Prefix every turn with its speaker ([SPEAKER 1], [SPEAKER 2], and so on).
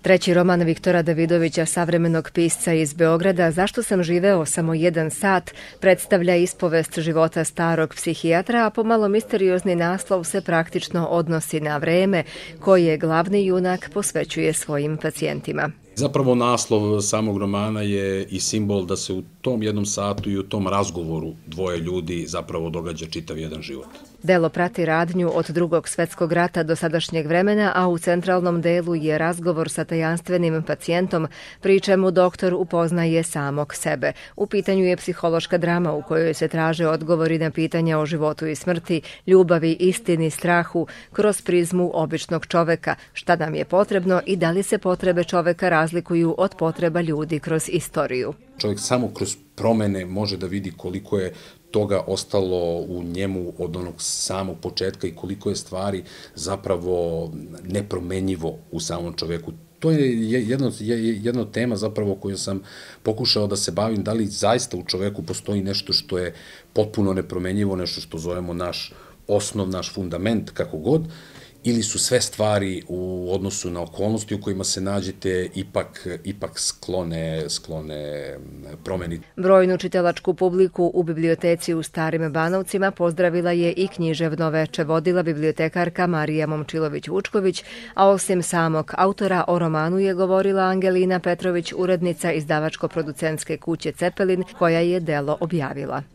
[SPEAKER 1] Treći roman Viktora Davidovića, savremenog pisca iz Beograda, Zašto sam živeo samo 1 sat, predstavlja ispovest života starog psihijatra, a pomalo misteriozni naslov se praktično odnosi na vreme koje glavni junak posvećuje svojim pacijentima.
[SPEAKER 2] Zapravo naslov samog romana je i simbol da se u tom 1 satu i u tom razgovoru dvoje ljudi zapravo događa čitav jedan život.
[SPEAKER 1] Delo prati radnju od Drugog svetskog rata do sadašnjeg vremena, a u centralnom delu je razgovor sa tajanstvenim pacijentom, pri čemu doktor upoznaje samog sebe. U pitanju je psihološka drama u kojoj se traže odgovori na pitanja o životu i smrti, ljubavi, istini, strahu, kroz prizmu običnog čoveka, šta nam je potrebno i da li se potrebe čoveka razlikuju od potreba ljudi kroz istoriju.
[SPEAKER 2] Čovjek samo kroz promene može da vidi koliko je toga ostalo u njemu od onog samog početka i koliko je stvari zapravo nepromenjivo u samom čoveku. To je jedna tema zapravo koju sam pokušao da se bavim, da li zaista u čoveku postoji nešto što je potpuno nepromenjivo, nešto što zovemo naš osnov, naš fundament, kako god, ili su sve stvari u odnosu na okolnosti u kojima se nađete ipak sklone promeni.
[SPEAKER 1] Brojnu čitalačku publiku u biblioteci u Starim Banovcima pozdravila je i književno veče vodila bibliotekarka Marija Momčilović-Vučković, a osim samog autora o romanu je govorila Angelina Petrović, urednica izdavačko-producentske kuće Cepelin, koja je delo objavila.